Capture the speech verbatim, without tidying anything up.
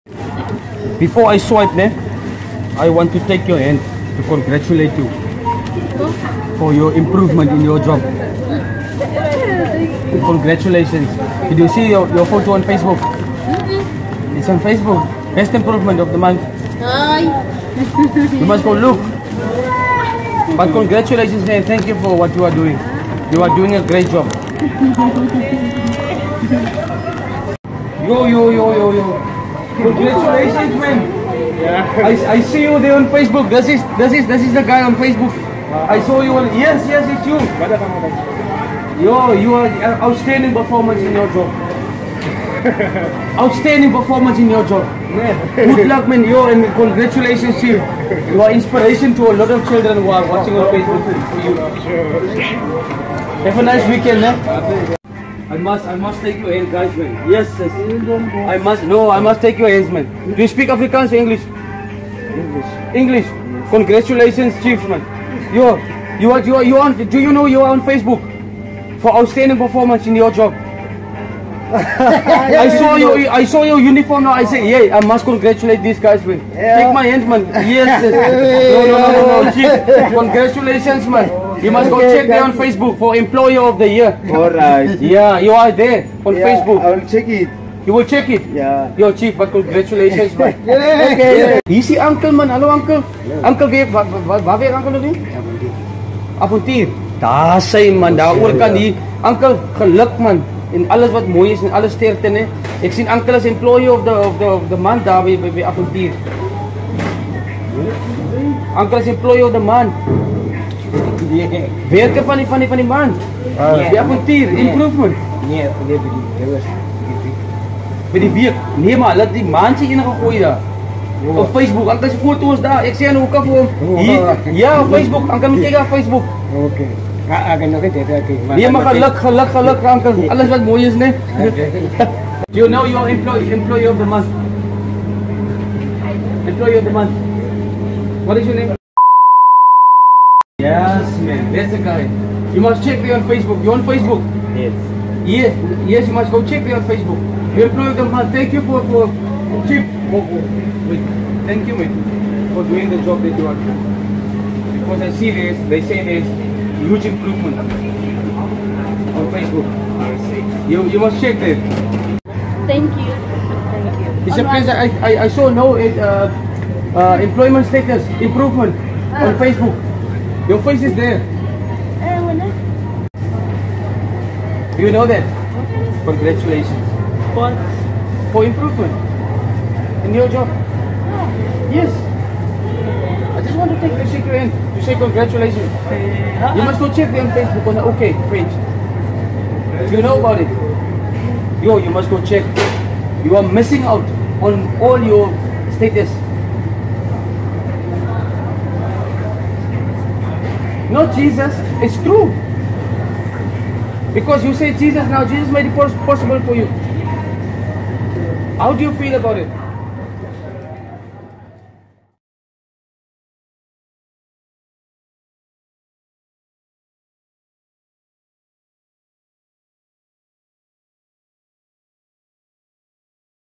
Before I swipe, ne, I want to take your hand to congratulate you for your improvement in your job. Congratulations. Did you see your, your photo on Facebook? It's on Facebook. Best improvement of the month. You must go look. But congratulations and thank you for what you are doing. You are doing a great job. Yo, yo, yo, yo, yo. Congratulations, man. Yeah. I, I see you there on Facebook. This is this is this is the guy on Facebook. I saw you on. Yes, yes, it's you. Yo, you are outstanding performance in your job. Outstanding performance in your job. Man. Good luck, man. Yo, and congratulations, Chief. You are inspiration to a lot of children who are watching on Facebook for you. Have a nice weekend, man. I must, I must take your hands, guys, man. Yes, yes. I must, no, I must take your hands, man. Do you speak Afrikaans or English? English. English. Yes. Congratulations, Chief, man. Yo, you are, you are, you are on, do you know you are on Facebook for outstanding performance in your job? I saw you, I saw your uniform now. I said, yeah, I must congratulate these guys, man. Yeah. Take my hand, man. Yes, yes. No, no, no, no, no, Chief. Congratulations, man. You must go check there on Facebook for Employer of the Year. Alright. Yeah, you are there on yeah, Facebook. I will check it. You will check it? Yeah. Yo, Chief, but congratulations, man. Yeah. Okay. Hier is die uncle, man. Hallo, uncle. Yeah. Uncle, weer, waar, waar, waar weer uncle nu? Avontuur. Daar sy, man. Daar oor kan die. Uncle, geluk, man. En alles wat mooi is en alles sterkte, ne. Ek sien uncle as Employer of the, of the, of the month daar by, by, by Avontuur. Uncle is Employer of the month. Yeah. Werken van die, van die, van die maand. Uh, die avontuur, yeah. Improvement. Nee, nee, by die, dit was by die week. Nee, maar laat die maand sy enige gooi daar. Oh. Op Facebook, Anke sy foto's daar. Ek sê aan hoeka vir hom. Hier, ja, op Facebook. Anke moet kyk op Facebook. Okay. Ek kan nog dit ek. Nee, maar geluk, geluk, geluk, Anke. Alles wat mooi is, né? Do you know your employee, employee of the month? Employee of the month. What is your name? Yes, man, that's the guy. You must check me on Facebook. You on Facebook? Yes. Yes, yes, you must go check me on Facebook. You employ the man. Thank you for for Chief. Oh, oh, wait. Thank you, man, for doing the job that you are doing. Because I see this, they say there's huge improvement on Facebook. You you must check that. Thank you. Thank you. It's a place I I I saw no it, uh, uh, employment status improvement ah. on Facebook. Your face is there. Uh, when I... You know that? Congratulations. For? For improvement in your job. Oh. Yes. I just want to take the shake your hand to say congratulations. Uh, you must go check them on Facebook on the OK page. You know about it. Yo, you must go check. You are missing out on all your status. Not Jesus, it's true. Because you say Jesus now, Jesus made it possible for you. How do you feel about it?